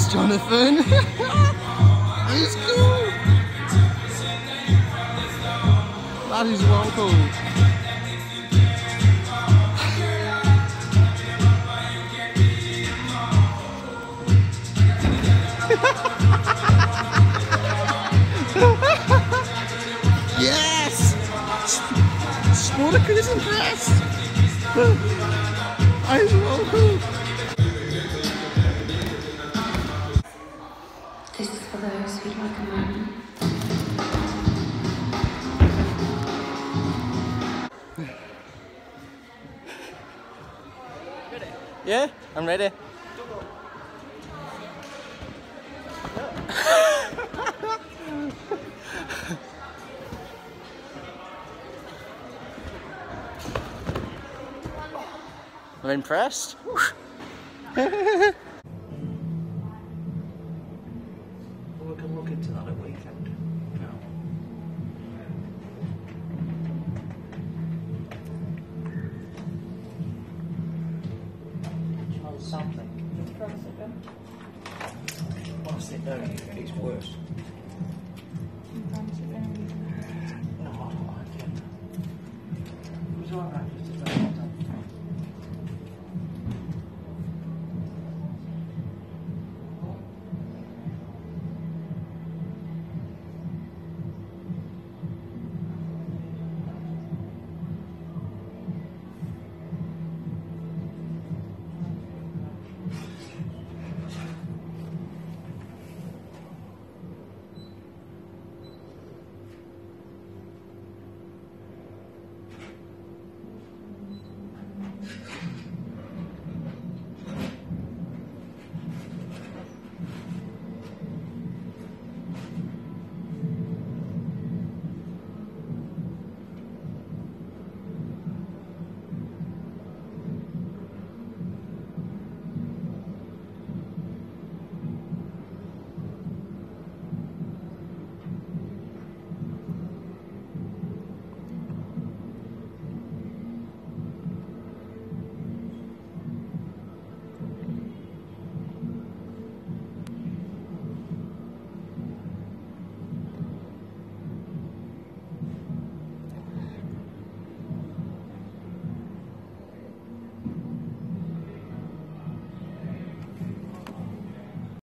Nice, Jonathan. That is cool. That is well cool. Yes! Sportacus is impressed! That is well cool. This is for those who'd like a moment. Ready? Yeah, I'm ready. I'm impressed. We can look into that at weekend. No. Try something. Whilst it down, it's worse.